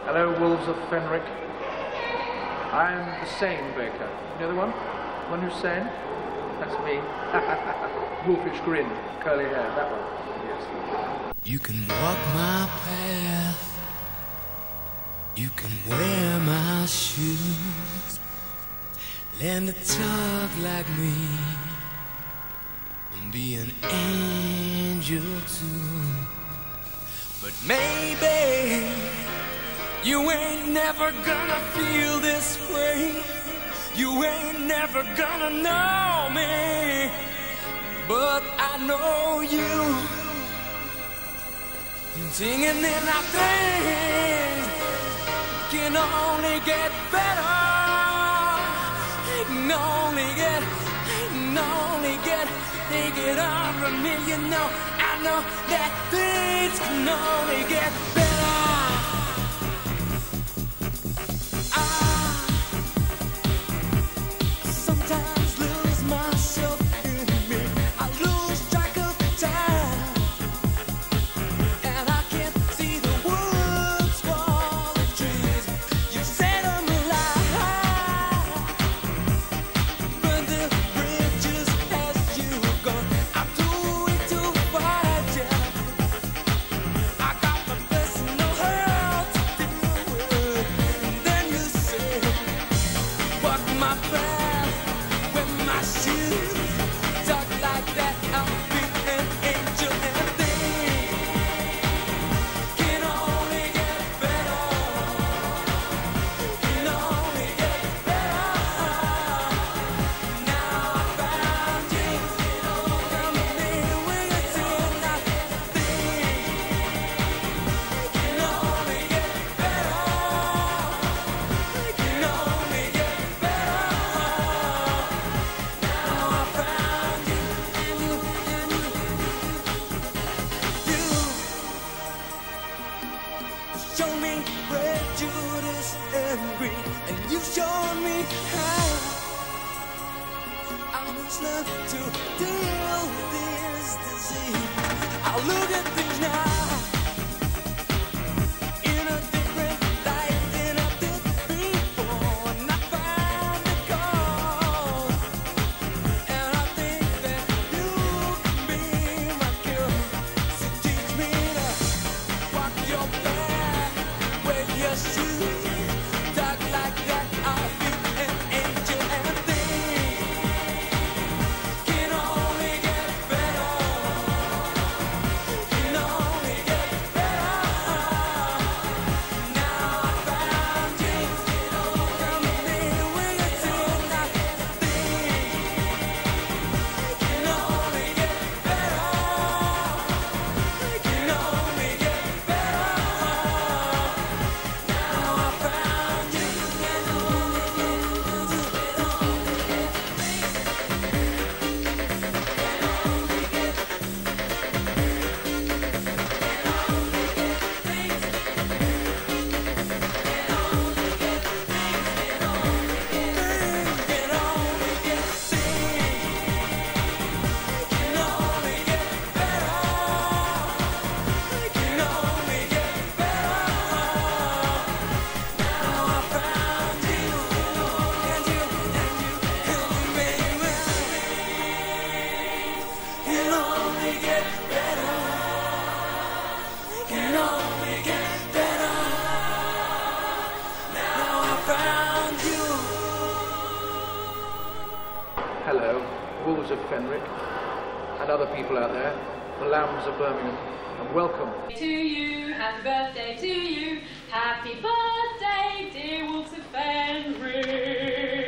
Hello, wolves of Fenric. I'm the sane baker. You know the one? The one who's sane? That's me. Wolfish grin, curly hair, that one. Yes. You can walk my path. You can wear my shoes. Learn to talk like me. And be an angel too. But maybe you ain't never gonna feel this way. You ain't never gonna know me. But I know you. Singing in our things can only get better. It can only get, take it on from me, you know. I know that things can only get better. I sometimes lose myself in me. I lose track of time, and I can't see the woods for the trees. You set them alive, burn the bridges as you go. I'm doing too far, yeah. I got my personal hell to deal with. And then you say, walk my path, wear my shoes, talk like that, I'll be an angel, and things can only get better. Can only get better. Now I found you. Come with me when you feel like things can only get better. Can only get better. Now I found you, and you show me prejudice and greed, and you showed me how I must learn to deal with this disease. I look at things now in a different light than I did before, and I found the cause. And I think that you can be my cure. So teach me to walk your path, wear your shoes, talk like that, I'll be an angel, and things can only get better. Can only get better. Now I found you. Come with me when you feel like things can only get better. Can only get better. Now I found you. Hello, wolves of Fenric, and other people out there, the lambs of Birmingham, and welcome. To you, happy birthday to you, happy birthday, dear wolves of Fenric.